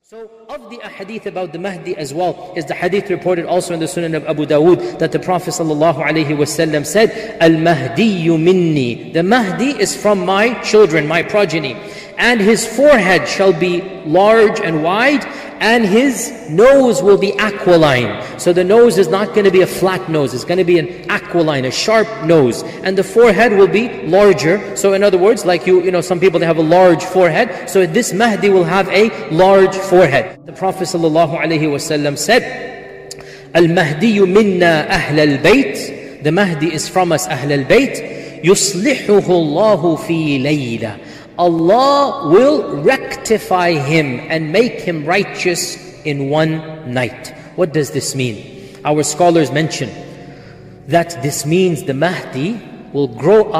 So, of the ahadith about the Mahdi as well, is the hadith reported also in the Sunan of Abu Dawood, that the Prophet ﷺ said, Al-Mahdiyu minni. The Mahdi is from my children, my progeny. And his forehead shall be large and wide, and his nose will be aquiline. So the nose is not going to be a flat nose, it's going to be an aquiline, a sharp nose. And the forehead will be larger. So in other words, like you know, some people, they have a large forehead. So this Mahdi will have a large forehead. The Prophet ﷺ said, Al-Mahdiyu minna ahl al-bayt. The Mahdi is from us, ahl al-bayt. Yuslihuhu Allahu fi layla. Allah will rectify him and make him righteous in one night. What does this mean? Our scholars mention that this means the Mahdi will grow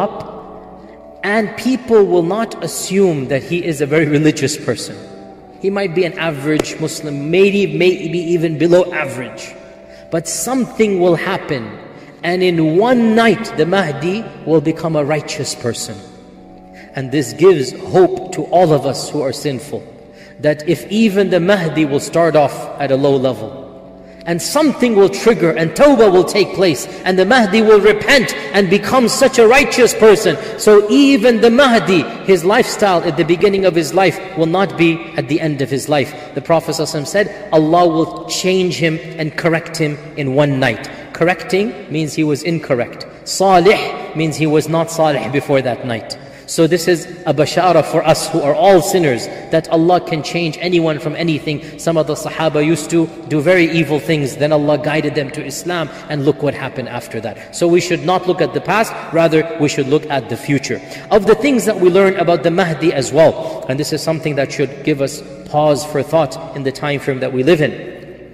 up and people will not assume that he is a very religious person. He might be an average Muslim, maybe even below average. But something will happen, and in one night the Mahdi will become a righteous person. And this gives hope to all of us who are sinful, that if even the Mahdi will start off at a low level, and something will trigger and tawbah will take place, and the Mahdi will repent and become such a righteous person. So even the Mahdi, his lifestyle at the beginning of his life will not be at the end of his life. The Prophet ﷺ said, Allah will change him and correct him in one night. Correcting means he was incorrect. Salih means he was not salih before that night. So this is a bashara for us who are all sinners, that Allah can change anyone from anything. Some of the Sahaba used to do very evil things, then Allah guided them to Islam, and look what happened after that. So we should not look at the past, rather we should look at the future. Of the things that we learn about the Mahdi as well, and this is something that should give us pause for thought in the time frame that we live in,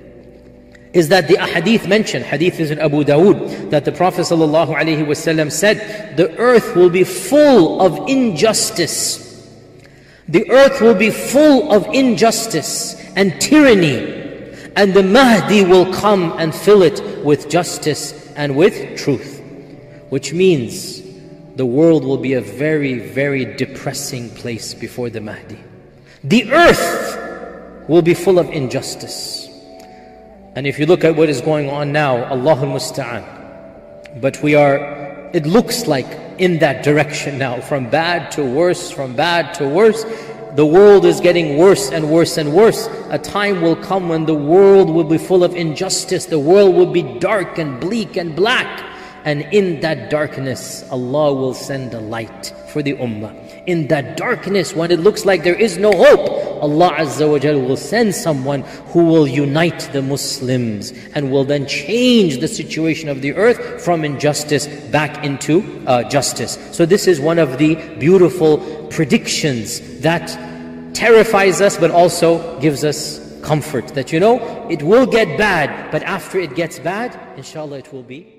is that the ahadith mentioned, hadith is in Abu Dawood, that the Prophet ﷺ said, the earth will be full of injustice. The earth will be full of injustice and tyranny, and the Mahdi will come and fill it with justice and with truth. Which means the world will be a very, very depressing place before the Mahdi. The earth will be full of injustice. And if you look at what is going on now, Allahul Musta'an. But we are, it looks like in that direction now, from bad to worse, from bad to worse. The world is getting worse and worse and worse. A time will come when the world will be full of injustice. The world will be dark and bleak and black. And in that darkness, Allah will send a light for the ummah. In that darkness, when it looks like there is no hope, Allah Azza wa Jal will send someone who will unite the Muslims and will then change the situation of the earth from injustice back into justice. So this is one of the beautiful predictions that terrifies us but also gives us comfort, that you know, it will get bad, but after it gets bad, inshallah it will be